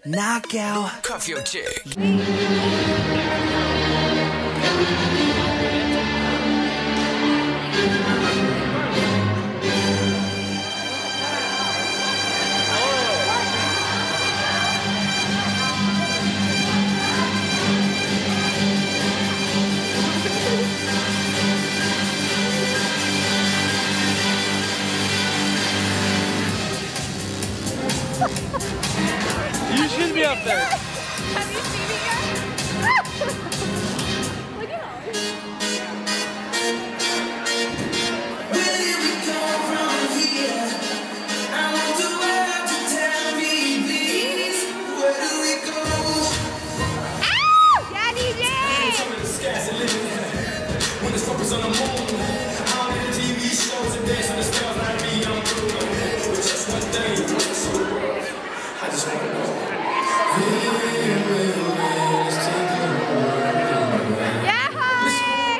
Knockout. Cuff your chick. You should be up there. Have you seen it yet? Look at all. Where do we go from here? I want the world to tell me, please. Where do we go? Ow! Yeah, DJ! When the focus on the moon, all the TV shows and dance on the stars like me on blue. It's just one thing. I just want to know. Yeah, Holly!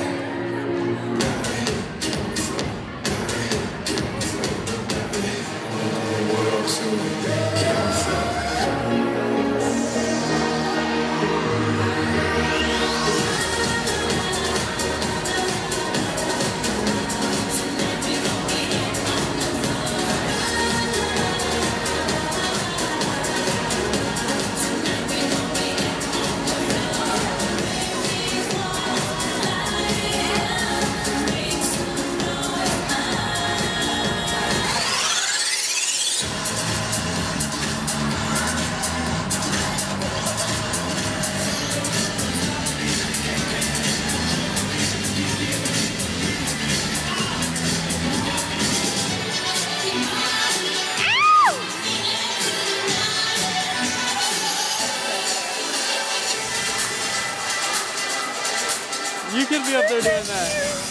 You could be up there doing that.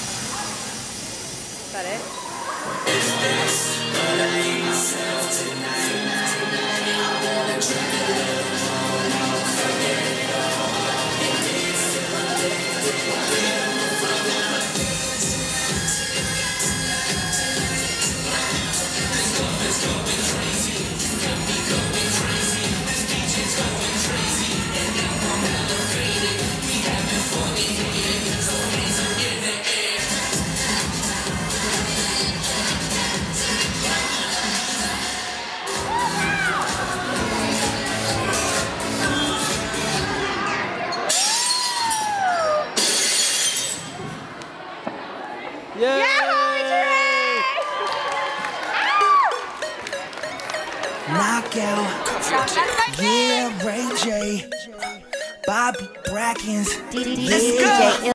Is that it? Yay! Yeah, Holly, Knockout. Cuff your chick. that's my Yeah, Ray J. Bobby Brackens. favorite. Let's go.